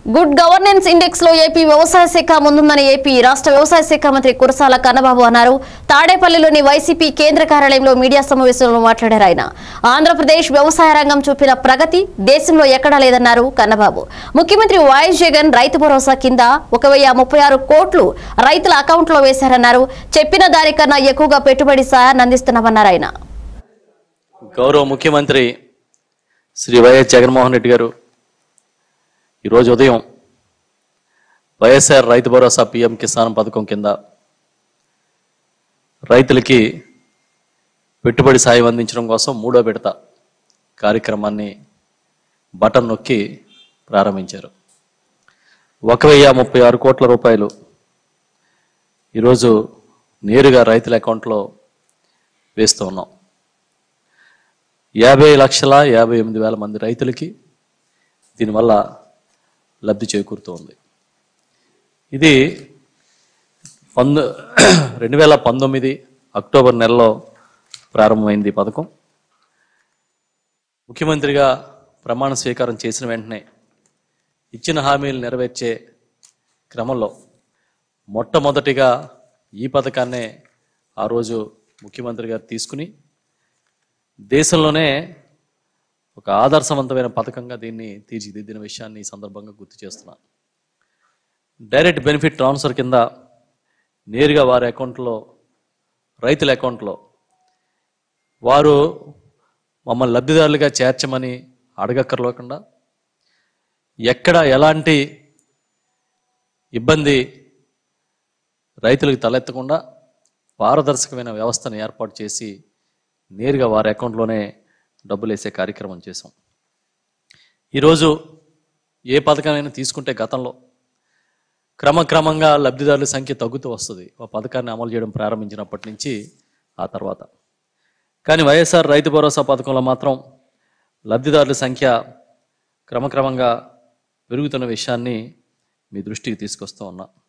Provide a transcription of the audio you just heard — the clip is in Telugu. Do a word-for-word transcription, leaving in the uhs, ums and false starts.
గుడ్ గవర్నెన్స్ ఇండెక్స్ లో ఏపీ వ్యవసాయ శాఖ ముందుందని ఏపీ రాష్ట్ర వ్యవసాయ శాఖ మంత్రి కురసాల కన్నబాబు అన్నారు. తాడేపల్లిలోని వైసీపీ కేంద్ర కార్యాలయంలో మీడియా సమావేశంలో మాట్లాడారు ఆయన. ఆంధ్రప్రదేశ్ వ్యవసాయ రంగం చూపిన ప్రగతి దేశంలో ఎక్కడా లేదన్నారు కన్నబాబు. ముఖ్యమంత్రి వైఎస్ జగన్ రైతు భరోసా కింద ఒక వెయ్యి ముప్పై ఆరు కోట్లు రైతుల అకౌంట్లో వేశారన్నారు. చెప్పిన దానికన్నా ఎక్కువగా పెట్టుబడి సాయాన్ని అందిస్తున్నామన్నారు ఆయన. గౌరవ ముఖ్యమంత్రి శ్రీ వైఎస్ జగన్మోహన్ రెడ్డి గారు ఈరోజు ఉదయం వైఎస్ఆర్ రైతు భరోసా పిఎం కిసాన్ పథకం కింద రైతులకి పెట్టుబడి సాయం అందించడం కోసం మూడో విడత కార్యక్రమాన్ని బటన్ నొక్కి ప్రారంభించారు. ఒక వెయ్యి ముప్పై ఆరు కోట్ల రూపాయలు ఈరోజు నేరుగా రైతుల అకౌంట్లో వేస్తూ ఉన్నాం. యాభై లక్షల యాభై ఎనిమిది వేల మంది రైతులకి దీనివల్ల లబ్ధి చేకూరుతోంది. ఇది పంద రెండు వేల పంతొమ్మిది అక్టోబర్ నెలలో ప్రారంభమైంది ఈ పథకం. ముఖ్యమంత్రిగా ప్రమాణ స్వీకారం చేసిన వెంటనే ఇచ్చిన హామీలు నెరవేర్చే క్రమంలో మొట్టమొదటిగా ఈ పథకాన్నే ఆ రోజు ముఖ్యమంత్రి గారు తీసుకుని దేశంలోనే ఒక ఆదర్శవంతమైన పథకంగా దీన్ని తీర్చిదిద్దిన విషయాన్ని ఈ సందర్భంగా గుర్తు చేస్తున్నాను. డైరెక్ట్ బెనిఫిట్ ట్రాన్స్ఫర్ కింద నేరుగా వారి అకౌంట్లో రైతుల అకౌంట్లో వారు మమ్మల్ని లబ్ధిదారులుగా చేర్చమని అడగక్కర్లేకుండా ఎక్కడ ఎలాంటి ఇబ్బంది రైతులకు తలెత్తకుండా పారదర్శకమైన వ్యవస్థను ఏర్పాటు చేసి నేరుగా వారి అకౌంట్లోనే డబ్బులు వేసే కార్యక్రమం చేశాం. ఈరోజు ఏ పథకమైనా తీసుకుంటే గతంలో క్రమక్రమంగా లబ్ధిదారుల సంఖ్య తగ్గుతూ వస్తుంది ఆ పథకాన్ని అమలు చేయడం ప్రారంభించినప్పటి నుంచి ఆ తర్వాత. కానీ వైఎస్ఆర్ రైతు భరోసా పథకంలో మాత్రం లబ్ధిదారుల సంఖ్య క్రమక్రమంగా పెరుగుతున్న విషయాన్ని మీ దృష్టికి తీసుకొస్తూ ఉన్నా.